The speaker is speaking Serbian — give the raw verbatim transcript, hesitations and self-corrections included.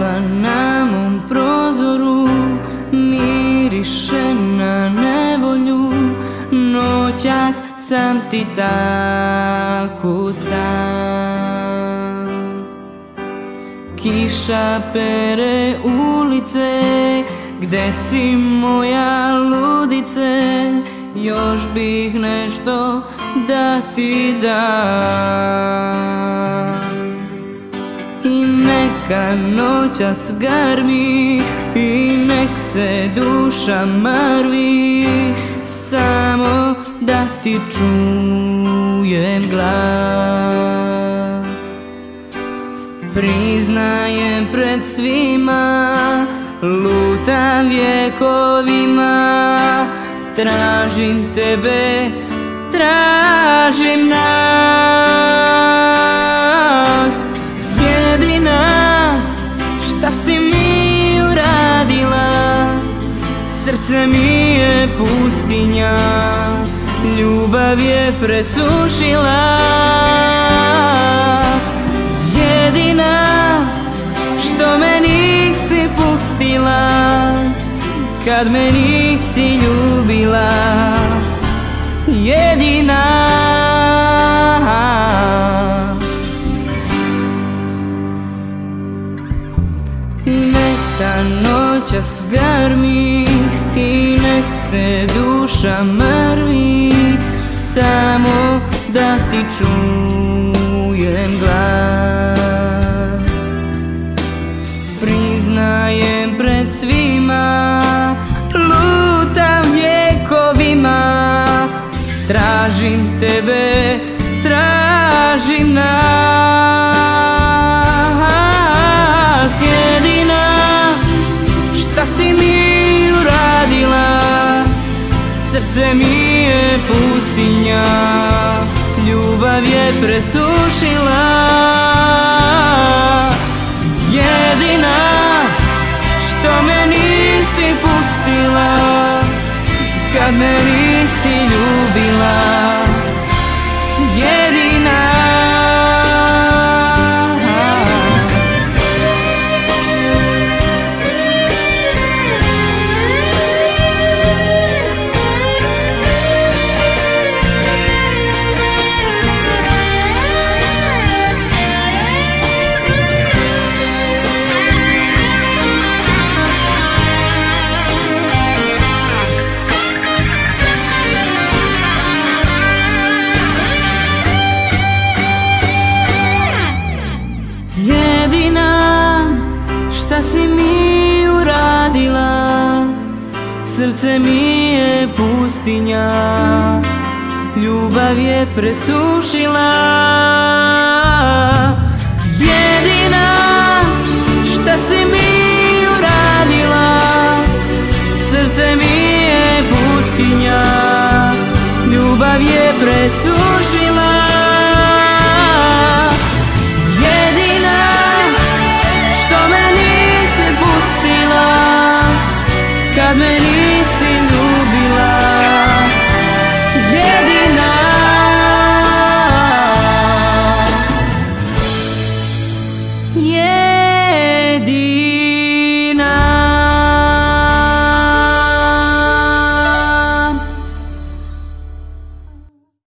Svjetla na mom prozoru miriše na nevolju. Noćas sam ti tako sam. Kiša pere ulice, gde si moja ludice? Još bih nešto da ti dam. I neka noćas garmi i nek se duša marvi, samo da ti čujem glas. Priznajem pred svima, lutam vjekovima, tražim tebe, tražim nas. Jedina šta si mi uradila, srce mi je pustinja, ljubav je presušila. Jedina što me nisi pustila, kad me nisi ljubila. Jedina. Neka noćas garmi i nek se duša mrvi, samo da ti čujem glas. Priznajem pred svima, lutam vjekovima, tražim tebe, tražim nas. Jedina šta si mi uradila, srce mi je pustinja, ljubav je presušila. Jedina što me nisi pustila, kad me nisi ljubila. Jedina. Jedina šta si mi uradila, srce mi je pustinja, ljubav je presušila. Jedina šta si mi uradila, srce mi je pustinja, ljubav je presušila. Kad me nisi